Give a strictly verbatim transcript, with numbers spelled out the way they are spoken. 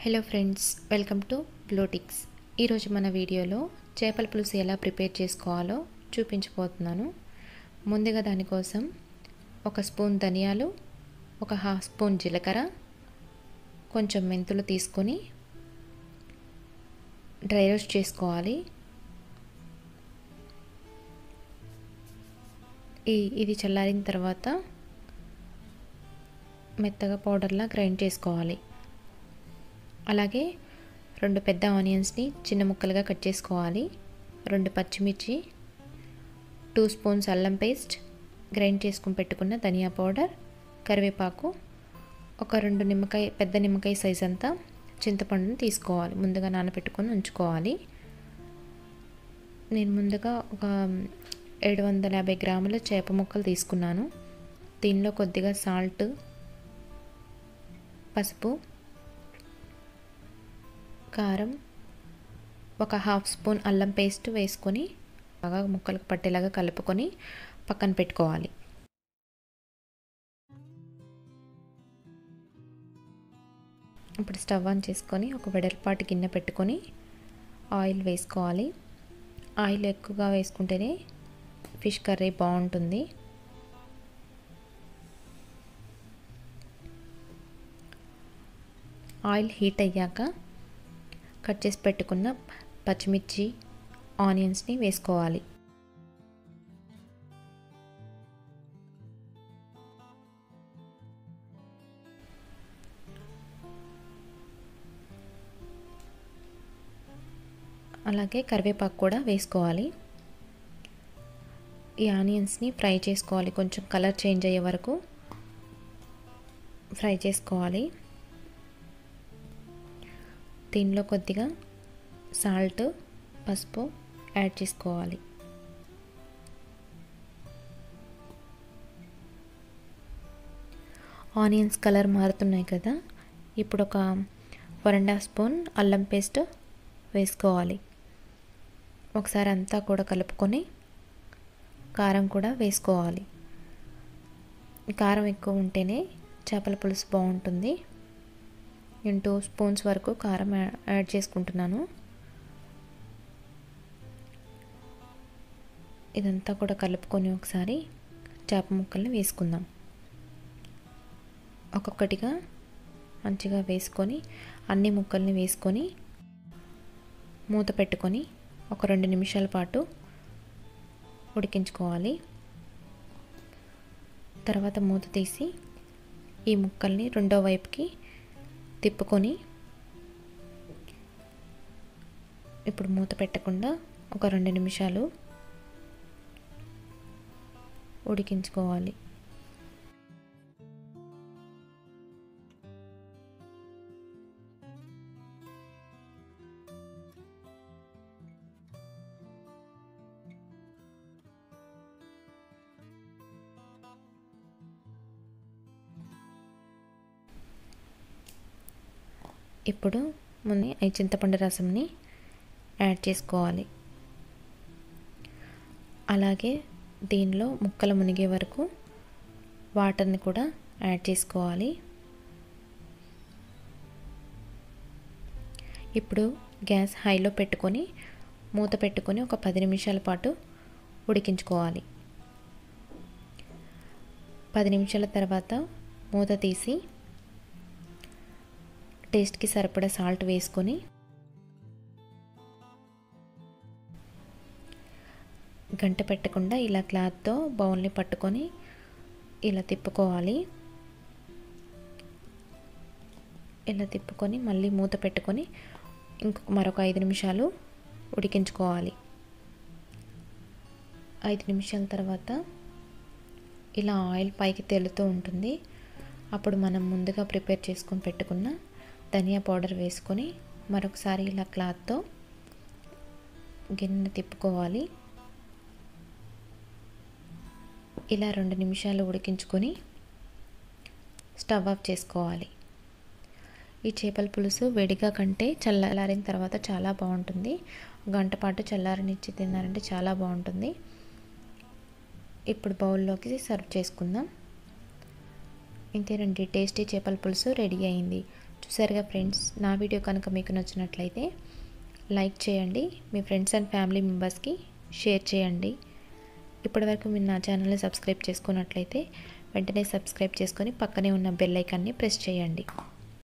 Hello friends, welcome to బ్లోటిక్స్. ఈరోజు మన వీడియోలో చేపల పులుసు ఎలా ప్రిపేర్ చేసుకోవాలో చూపించబోతున్నాను. ముందుగా దానికోసం ఒక స్పూన్ ధనియాలు, ఒక హాఫ్ స్పూన్ జీలకర్ర, కొంచెం మెంతులు తీసుకొని డ్రై రోస్ట్ చేసుకోవాలి. ఈ ఇది చల్లారిన తర్వాత మెత్తగా పౌడర్లా గ్రైండ్ చేసుకోవాలి. అలాగే రెండు పెద్ద ఆనియన్స్ని చిన్న ముక్కలుగా కట్ చేసుకోవాలి. రెండు పచ్చిమిర్చి, టూ స్పూన్స్ అల్లం పేస్ట్, గ్రైండ్ చేసుకుని పెట్టుకున్న ధనియా పౌడర్, కరివేపాకు, ఒక రెండు నిమ్మకాయ పెద్ద నిమ్మకాయ సైజ్ అంతా చింతపండుని తీసుకోవాలి. ముందుగా నానబెట్టుకొని ఉంచుకోవాలి. నేను ముందుగా ఒక ఏడు వందల యాభై గ్రాముల చేప ముక్కలు తీసుకున్నాను. దీనిలో కొద్దిగా సాల్ట్, పసుపు, కారం, ఒక హాఫ్ స్పూన్ అల్లం పేస్ట్ వేసుకొని బాగా ముక్కలకు పట్టేలాగా కలుపుకొని పక్కన పెట్టుకోవాలి. ఇప్పుడు స్టవ్ ఆన్ చేసుకొని ఒక వెడల్పాటి గిన్నె పెట్టుకొని ఆయిల్ వేసుకోవాలి. ఆయిల్ ఎక్కువగా వేసుకుంటేనే ఫిష్ కర్రీ బాగుంటుంది. ఆయిల్ హీట్ అయ్యాక కట్ చేసి పెట్టుకున్న పచ్చిమిర్చి, ఆనియన్స్ని వేసుకోవాలి. అలాగే కరివేపాకు కూడా వేసుకోవాలి. ఈ ఆనియన్స్ని ఫ్రై చేసుకోవాలి. కొంచెం కలర్ చేంజ్ అయ్యే వరకు ఫ్రై చేసుకోవాలి. దీనిలో కొద్దిగా సాల్ట్, పసుపు యాడ్ చేసుకోవాలి. ఆనియన్స్ కలర్ మారుతున్నాయి కదా, ఇప్పుడు ఒక వన్ అండ్ హాఫ్ స్పూన్ అల్లం పేస్ట్ వేసుకోవాలి. ఒకసారి అంతా కూడా కలుపుకొని కారం కూడా వేసుకోవాలి. కారం ఎక్కువ ఉంటేనే చేపల పులుసు బాగుంటుంది. నేను టూ స్పూన్స్ వరకు కారం యాడ్ చేసుకుంటున్నాను. ఇదంతా కూడా కలుపుకొని ఒకసారి చేప ముక్కల్ని వేసుకుందాం. ఒక్కొక్కటిగా మంచిగా వేసుకొని అన్ని ముక్కల్ని వేసుకొని మూత పెట్టుకొని ఒక రెండు నిమిషాల పాటు ఉడికించుకోవాలి. తర్వాత మూత తీసి ఈ ముక్కల్ని రెండో వైపుకి తిప్పుకొని ఇప్పుడు మూత పెట్టకుండా ఒక రెండు నిమిషాలు ఉడికించుకోవాలి. ఇప్పుడు ముందు ఈ చింతపండు రసంని యాడ్ చేసుకోవాలి. అలాగే దీనిలో ముక్కలు మునిగే వరకు వాటర్ని కూడా యాడ్ చేసుకోవాలి. ఇప్పుడు గ్యాస్ హైలో పెట్టుకొని మూత పెట్టుకొని ఒక పది నిమిషాల పాటు ఉడికించుకోవాలి. పది నిమిషాల తర్వాత మూత తీసి టేస్ట్కి సరిపడా సాల్ట్ వేసుకొని గంట పెట్టకుండా ఇలా క్లాత్తో బౌల్ని పట్టుకొని ఇలా తిప్పుకోవాలి. ఇలా తిప్పుకొని మళ్ళీ మూత పెట్టుకొని ఇంకొక మరొక ఐదు నిమిషాలు ఉడికించుకోవాలి. ఐదు నిమిషాల తర్వాత ఇలా ఆయిల్ పైకి తేలుతూ ఉంటుంది. అప్పుడు మనం ముందుగా ప్రిపేర్ చేసుకొని పెట్టుకున్న ధనియా పౌడర్ వేసుకొని మరొకసారి ఇలా క్లాత్తో గిన్నె తిప్పుకోవాలి. ఇలా రెండు నిమిషాలు ఉడికించుకొని స్టవ్ ఆఫ్ చేసుకోవాలి. ఈ చేపల పులుసు వేడిగా కంటే చల్లారిన తర్వాత చాలా బాగుంటుంది. గంట పాటు చల్లారనిచ్చి తిన్నారంటే చాలా బాగుంటుంది. ఇప్పుడు బౌల్లోకి సర్వ్ చేసుకుందాం. ఇంతేనండి, టేస్టీ చేపల పులుసు రెడీ అయింది. చూసారుగా ఫ్రెండ్స్, నా వీడియో కనుక మీకు నచ్చినట్లయితే లైక్ చేయండి, మీ ఫ్రెండ్స్ అండ్ ఫ్యామిలీ మెంబర్స్కి షేర్ చేయండి. ఇప్పటివరకు మీరు నా ఛానల్ని సబ్స్క్రైబ్ చేసుకున్నట్లయితే వెంటనే సబ్స్క్రైబ్ చేసుకొని పక్కనే ఉన్న బెల్ ఐకాన్ని ప్రెస్ చేయండి.